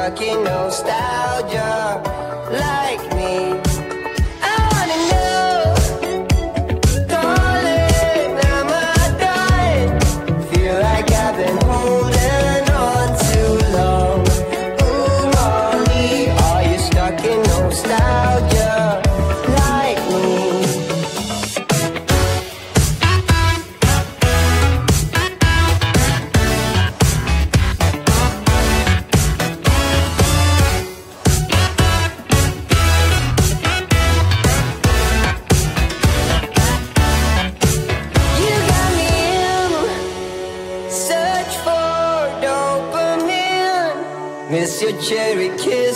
stuck in nostalgia like me? I wanna know, darling, am I done? Feel like I've been holding on too long. Ooh, Molly, are you stuck in nostalgia like me? Miss your cherry kiss.